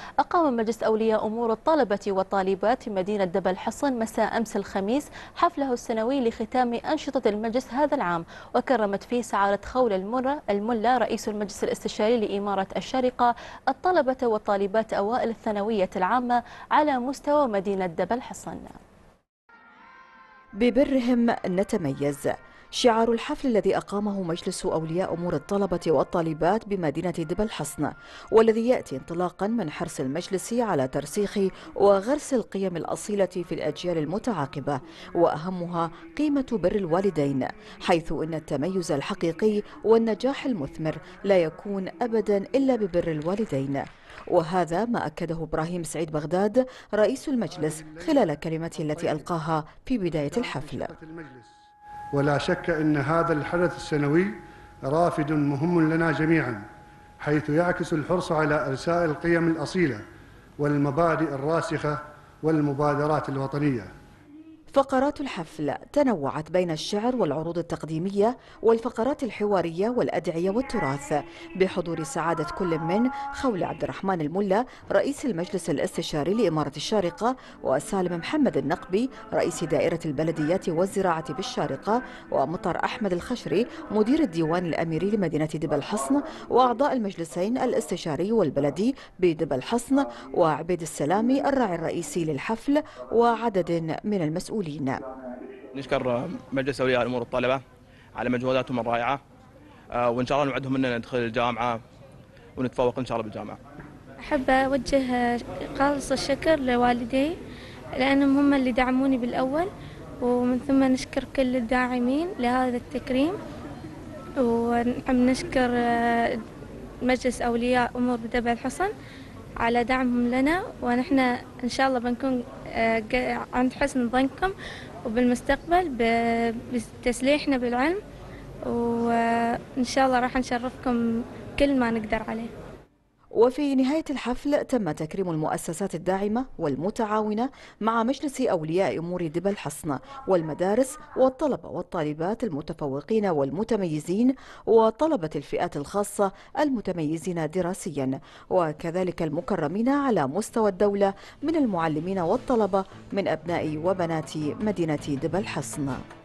أقام مجلس أولياء أمور الطلبة والطالبات في مدينة دبا الحصن مساء أمس الخميس حفله السنوي لختام أنشطة المجلس هذا العام، وكرمت فيه سعادة خول الملا رئيس المجلس الاستشاري لإمارة الشارقة الطلبة والطالبات أوائل الثانوية العامة على مستوى مدينة دبا الحصن. ببرهم نتميز شعار الحفل الذي أقامه مجلس أولياء أمور الطلبة والطالبات بمدينة دبا الحصن، والذي يأتي انطلاقا من حرص المجلس على ترسيخ وغرس القيم الأصيلة في الأجيال المتعاقبة، وأهمها قيمة بر الوالدين، حيث إن التميز الحقيقي والنجاح المثمر لا يكون أبدا إلا ببر الوالدين. وهذا ما أكده إبراهيم سعيد بغداد رئيس المجلس خلال كلمته التي ألقاها في بداية الحفل. ولا شك أن هذا الحدث السنوي رافد مهم لنا جميعا، حيث يعكس الحرص على إرساء القيم الأصيلة والمبادئ الراسخة والمبادرات الوطنية. فقرات الحفل تنوعت بين الشعر والعروض التقديمية والفقرات الحوارية والأدعية والتراث، بحضور سعادة كل من خول عبد الرحمن الملا رئيس المجلس الاستشاري لإمارة الشارقة، وسالم محمد النقبي رئيس دائرة البلديات والزراعة بالشارقة، ومطر أحمد الخشري مدير الديوان الأميري لمدينة دبا الحصن، وأعضاء المجلسين الاستشاري والبلدي بدبا الحصن، وعبيد السلامي الراعي الرئيسي للحفل، وعدد من المسؤولين. نشكر مجلس أولياء أمور الطلبة على مجهوداتهم الرائعة، وإن شاء الله نوعدهم أننا ندخل الجامعة ونتفوق إن شاء الله بالجامعة. أحب أوجه خالص الشكر لوالدي لأنهم هم اللي دعموني بالأول، ومن ثم نشكر كل الداعمين لهذا التكريم، ونشكر مجلس أولياء أمور دبا الحصن على دعمهم لنا، ونحن إن شاء الله بنكون عند حسن ظنكم وبالمستقبل بتسليحنا بالعلم، وإن شاء الله راح نشرفكم كل ما نقدر عليه. وفي نهاية الحفل تم تكريم المؤسسات الداعمة والمتعاونة مع مجلس أولياء أمور دبا الحصن والمدارس والطلبة والطالبات المتفوقين والمتميزين وطلبة الفئات الخاصة المتميزين دراسيا، وكذلك المكرمين على مستوى الدولة من المعلمين والطلبة من أبناء وبنات مدينة دبا الحصن.